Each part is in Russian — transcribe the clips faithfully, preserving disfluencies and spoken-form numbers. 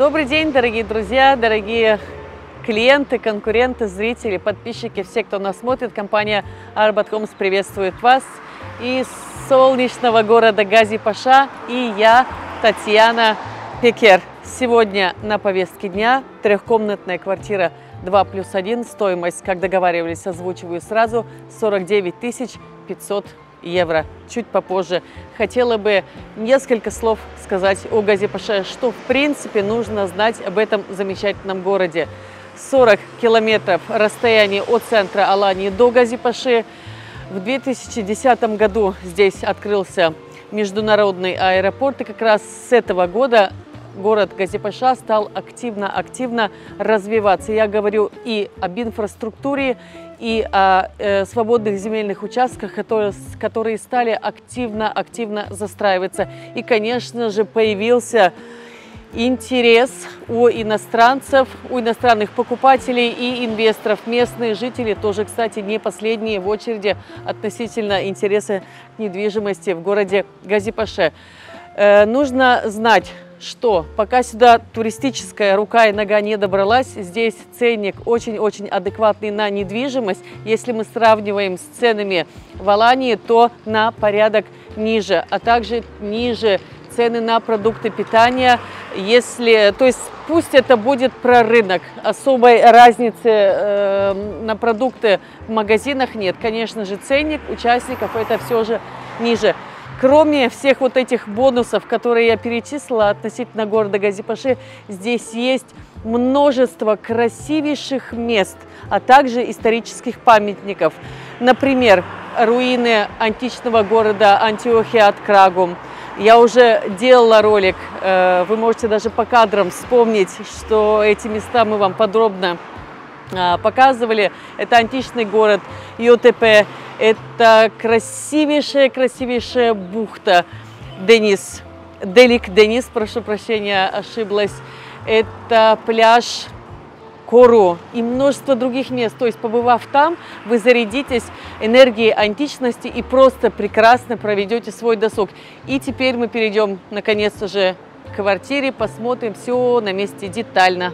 Добрый день, дорогие друзья, дорогие клиенты, конкуренты, зрители, подписчики, все, кто нас смотрит. Компания Arbat Homes приветствует вас из солнечного города Гази-Паша и я, Татьяна Пекер. Сегодня на повестке дня трехкомнатная квартира два плюс один, стоимость, как договаривались, озвучиваю сразу, сорок девять тысяч пятьсот евро. Чуть попозже хотела бы несколько слов сказать о Гази-Паше, что в принципе нужно знать об этом замечательном городе. сорок километров расстояние от центра Алании до Гази-Паши. В две тысячи десятом году здесь открылся международный аэропорт, и как раз с этого года город Гази-Паша стал активно-активно развиваться. Я говорю и об инфраструктуре, и о э, свободных земельных участках, которые, которые стали активно-активно застраиваться. И, конечно же, появился интерес у иностранцев, у иностранных покупателей и инвесторов. Местные жители тоже, кстати, не последние в очереди относительно интереса к недвижимости в городе Гази-Паше. Э, нужно знать, что пока сюда туристическая рука и нога не добралась, здесь ценник очень-очень адекватный на недвижимость. Если мы сравниваем с ценами в Алании, то на порядок ниже, а также ниже цены на продукты питания. Если, то есть пусть это будет про рынок, особой разницы э, на продукты в магазинах нет. Конечно же, ценник участников это все же ниже. Кроме всех вот этих бонусов, которые я перечислила относительно города Гази-Паши, здесь есть множество красивейших мест, а также исторических памятников. Например, руины античного города Антиохия от Крагум. Я уже делала ролик, вы можете даже по кадрам вспомнить, что эти места мы вам подробно показывали. Это античный город Йотепе, это красивейшая-красивейшая бухта Денис, Делик Денис, прошу прощения, ошиблась. Это пляж Кору и множество других мест. То есть, побывав там, вы зарядитесь энергией античности и просто прекрасно проведете свой досуг. И теперь мы перейдем, наконец-то же, к квартире, посмотрим все на месте детально.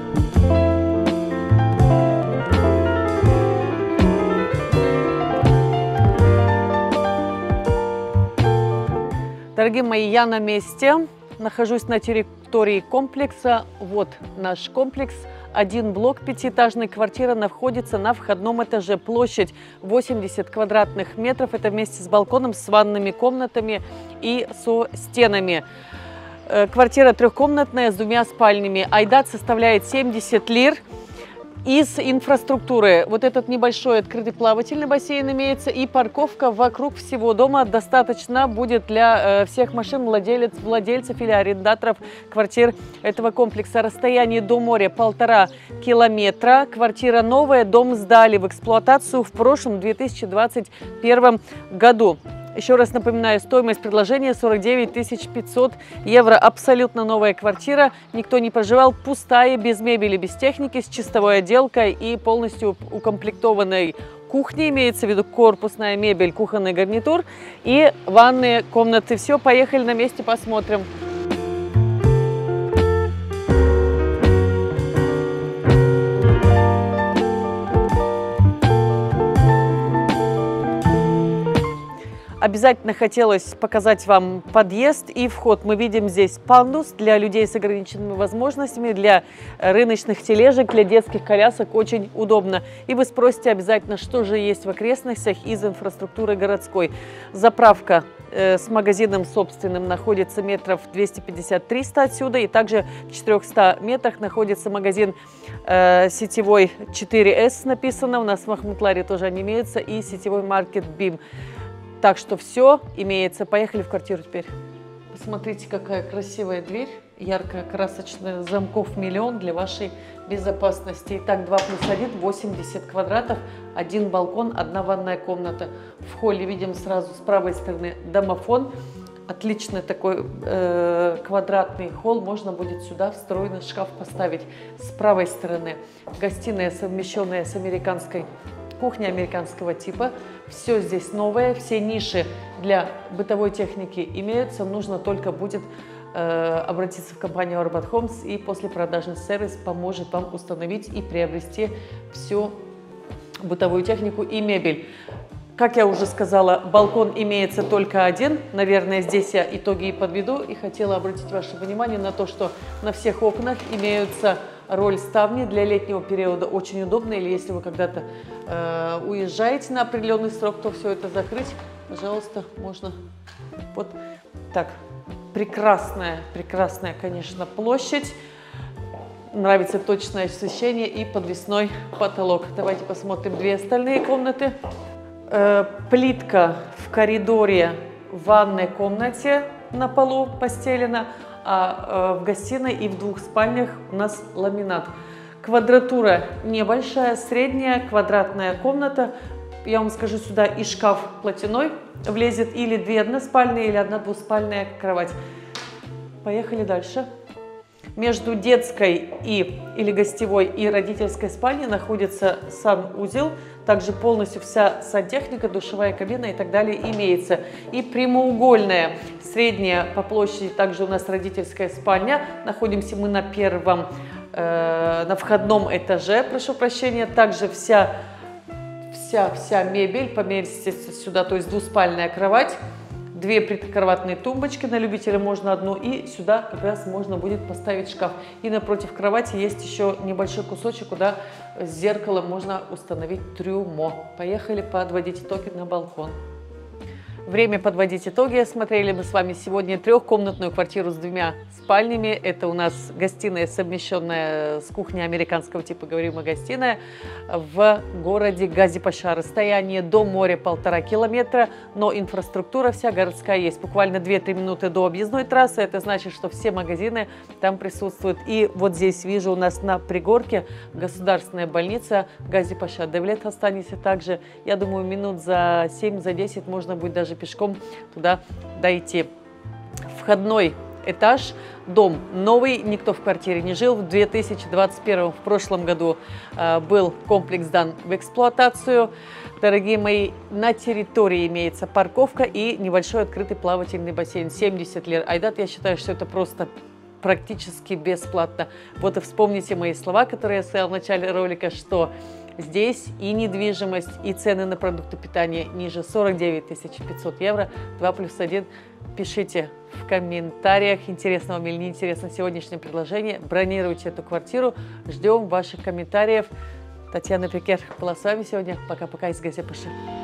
Дорогие мои, я на месте, нахожусь на территории комплекса. Вот наш комплекс. Один блок, пятиэтажная квартира находится на входном этаже. Площадь восемьдесят квадратных метров. Это вместе с балконом, с ванными комнатами и со стенами. Квартира трехкомнатная с двумя спальнями. Айдат составляет семьдесят лир. Из инфраструктуры вот этот небольшой открытый плавательный бассейн имеется, и парковка вокруг всего дома достаточно будет для э, всех машин, владелец, владельцев или арендаторов квартир этого комплекса. Расстояние до моря полтора километра. Квартира новая, дом сдали в эксплуатацию в прошлом две тысячи двадцать первом году. Еще раз напоминаю, стоимость предложения сорок девять тысяч пятьсот евро. Абсолютно новая квартира, никто не проживал, пустая, без мебели, без техники, с чистовой отделкой и полностью укомплектованной кухней. Имеется в виду корпусная мебель, кухонный гарнитур и ванные комнаты. Все, поехали на месте, посмотрим. Обязательно хотелось показать вам подъезд и вход. Мы видим здесь пандус для людей с ограниченными возможностями, для рыночных тележек, для детских колясок. Очень удобно. И вы спросите обязательно, что же есть в окрестностях из инфраструктуры городской. Заправка э, с магазином собственным находится метров двести пятьдесят — триста отсюда. И также в четырёхстах метрах находится магазин э, сетевой четыре эс написано. У нас в Махмутларе тоже они имеются. И сетевой маркет Бим. Так что все имеется. Поехали в квартиру теперь. Посмотрите, какая красивая дверь. Яркая, красочная. Замков миллион для вашей безопасности. Итак, два плюс один, восемьдесят квадратов. Один балкон, одна ванная комната. В холле видим сразу с правой стороны домофон. Отличный такой э, квадратный холл. Можно будет сюда встроенный шкаф поставить. С правой стороны гостиная, совмещенная с американской кухней, американского типа. Все здесь новое, все ниши для бытовой техники имеются. Нужно только будет э, обратиться в компанию Arbat Homes, и после продажный сервис поможет вам установить и приобрести всю бытовую технику и мебель. Как я уже сказала, балкон имеется только один. Наверное, здесь я итоги и подведу. И хотела обратить ваше внимание на то, что на всех окнах имеются роль ставни для летнего периода. Очень удобно. Или если вы когда-то э, уезжаете на определенный срок, то все это закрыть. Пожалуйста, можно. Вот так. Прекрасная, прекрасная, конечно, площадь. Нравится точное освещение и подвесной потолок. Давайте посмотрим две остальные комнаты. Плитка в коридоре, в ванной комнате на полу постелена, а в гостиной и в двух спальнях у нас ламинат. Квадратура небольшая, средняя, квадратная комната. Я вам скажу, сюда и шкаф платяной влезет, или две односпальные, или одна двуспальная кровать. Поехали дальше. Между детской и, или гостевой и родительской спальней находится санузел. Также полностью вся сантехника, душевая кабина и так далее имеется. И прямоугольная, средняя по площади, также у нас родительская спальня. Находимся мы на первом, э, на входном этаже, прошу прощения. Также вся, вся, вся мебель поместится сюда, то есть двуспальная кровать. Две прикроватные тумбочки, на любителя можно одну, и сюда как раз можно будет поставить шкаф. И напротив кровати есть еще небольшой кусочек, куда с зеркалом можно установить трюмо. Поехали подводить итоги на балкон. Время подводить итоги. Осмотрели мы с вами сегодня трехкомнатную квартиру с двумя спальнями. Это у нас гостиная, совмещенная с кухней американского типа, говорим о гостиная, в городе Гази-Паша. Расстояние до моря полтора километра, но инфраструктура вся городская есть. Буквально две-три минуты до объездной трассы. Это значит, что все магазины там присутствуют. И вот здесь вижу у нас на пригорке государственная больница Гази-Паша. Девлет останется также. Я думаю, минут за семь-десять можно будет даже пешком туда дойти. Входной этаж, дом новый, никто в квартире не жил. В две тысячи двадцать первом, в прошлом году, э, был комплекс дан в эксплуатацию. Дорогие мои, на территории имеется парковка и небольшой открытый плавательный бассейн. семьдесят лир. Айдат, я считаю, что это просто практически бесплатно. Вот и вспомните мои слова, которые я сказала в начале ролика, что здесь и недвижимость, и цены на продукты питания ниже сорок девять тысяч пятьсот евро. два плюс один. Пишите в комментариях, интересно вам или неинтересно сегодняшнее предложение. Бронируйте эту квартиру. Ждем ваших комментариев. Татьяна Пекер была с вами сегодня. Пока-пока из Гази-Паши.